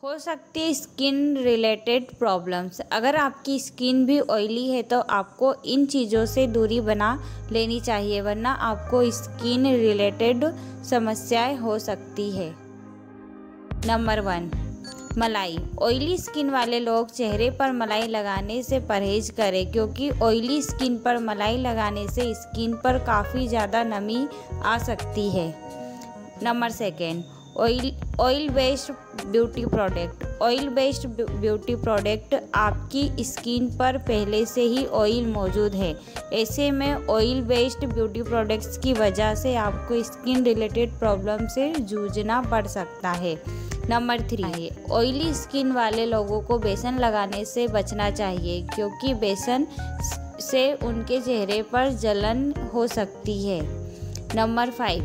हो सकती है स्किन रिलेटेड प्रॉब्लम्स। अगर आपकी स्किन भी ऑयली है तो आपको इन चीज़ों से दूरी बना लेनी चाहिए, वरना आपको स्किन रिलेटेड समस्याएं हो सकती है। नंबर 1, मलाई। ऑयली स्किन वाले लोग चेहरे पर मलाई लगाने से परहेज करें, क्योंकि ऑयली स्किन पर मलाई लगाने से स्किन पर काफ़ी ज़्यादा नमी आ सकती है। Number 2, oil based beauty product. Oil based beauty product आपकी स्किन पर पहले से ही ऑयल मौजूद है। ऐसे में ऑयल बेस्ड ब्यूटी प्रोडक्ट्स की वजह से आपको स्किन रिलेटेड प्रॉब्लम से जूझना पड़ सकता है। नंबर 3, ऑयली स्किन वाले लोगों को बेसन लगाने से बचना चाहिए, क्योंकि बेसन से उनके चेहरे पर जलन हो सकती है। नंबर 5,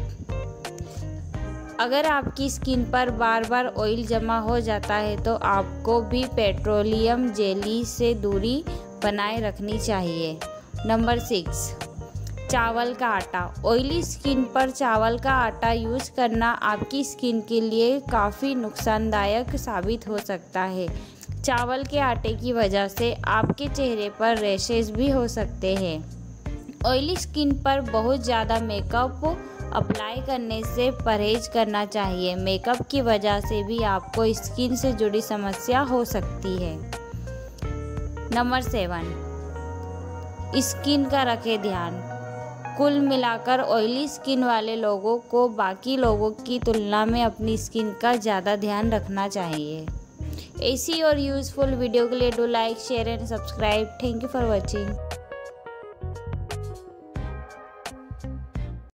अगर आपकी स्किन पर बार बार ऑयल जमा हो जाता है तो आपको भी पेट्रोलियम जेली से दूरी बनाए रखनी चाहिए। नंबर 6, चावल का आटा। ऑयली स्किन पर चावल का आटा यूज़ करना आपकी स्किन के लिए काफ़ी नुकसानदायक साबित हो सकता है। चावल के आटे की वजह से आपके चेहरे पर रैशेज भी हो सकते हैं। ऑयली स्किन पर बहुत ज़्यादा मेकअप अप्लाई करने से परहेज करना चाहिए। मेकअप की वजह से भी आपको स्किन से जुड़ी समस्या हो सकती है। नंबर 7, स्किन का रखें ध्यान। कुल मिलाकर ऑयली स्किन वाले लोगों को बाकी लोगों की तुलना में अपनी स्किन का ज़्यादा ध्यान रखना चाहिए। ऐसी और यूज़फुल वीडियो के लिए do like, share and subscribe. Thank you for watching.